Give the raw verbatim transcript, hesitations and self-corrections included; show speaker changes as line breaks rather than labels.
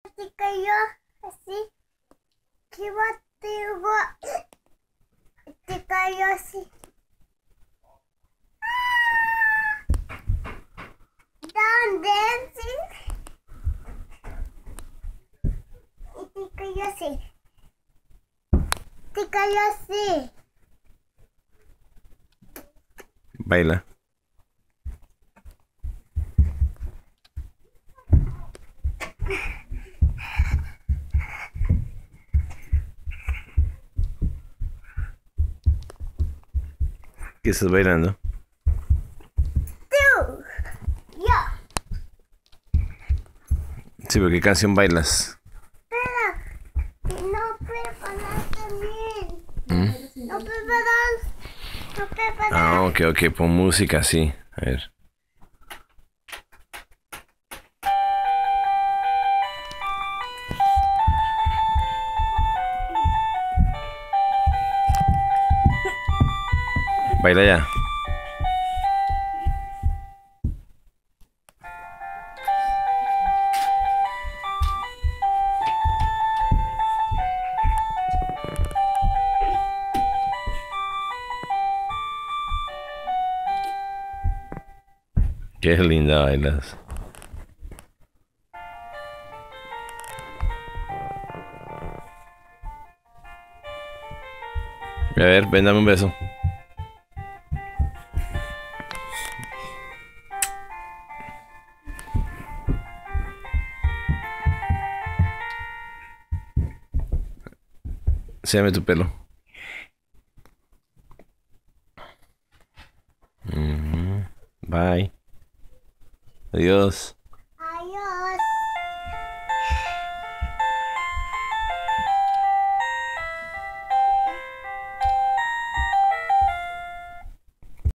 Se cayó así. ¿Qué va? Se cayó así. Down dancing. Y se cayó así. Se cayó así.
Baila. ¿Qué estás bailando?
Tú. Yo.
Sí, pero ¿qué canción bailas?
Espera. No preparas también.
¿Mm?
No preparas. No preparas.
Ah, ok, ok, pon música, sí. A ver. Baila ya. Qué linda bailas. A ver, ven, dame un beso. Enséñame tu pelo. Ujú. Bye. Adiós.